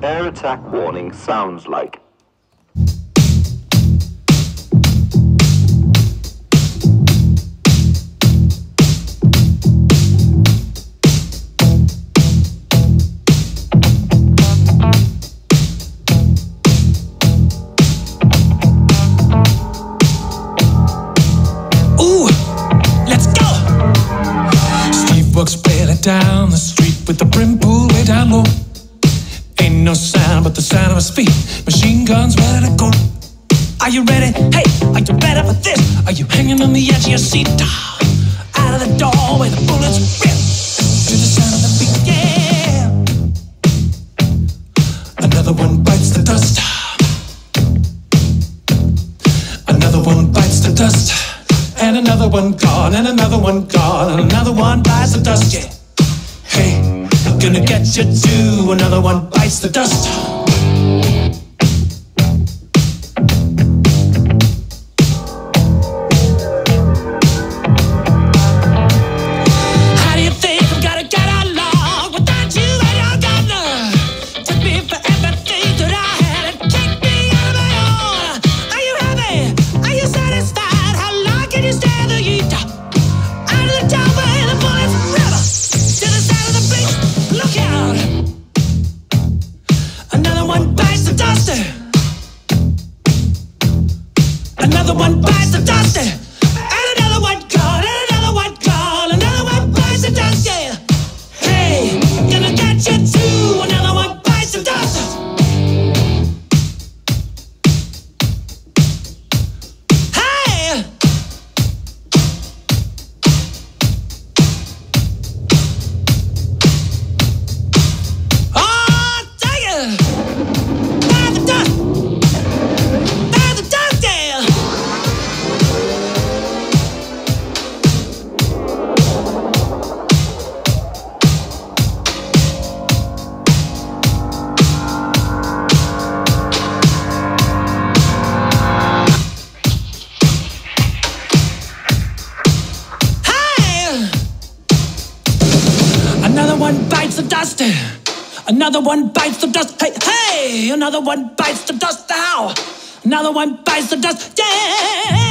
air attack warning sounds like. Walks barely down the street with the brim pulled way down low. Ain't no sound but the sound of his feet. Machine guns ready to go. Are you ready? Hey, are you ready for this? Are you hanging on the edge of your seat? Out of the door where the bullets rip to the sound of the beat. Yeah. Another one bites the dust. Another one bites the dust. And another one gone, and another one gone, and another one bites the dust, yeah. Hey, I'm gonna get you too. Another one bites the dust. How do you think I'm gonna get along without you and your governor? Took me for everything that I had and kicked me out of my own. Are you happy? Are you satisfied? Can you stand the heat? Out of the doorway, the bullets river to the side of the beach. Look out! Another one bites the dust. Another one bites the dust. And another one gone. And another one gone. Another one bites the dust. Yeah. Hey, gonna get you too. Another one bites the dust. Another one bites the dust. Another one bites the dust. Hey, hey! Another one bites the dust now. Another one bites the dust. Yeah!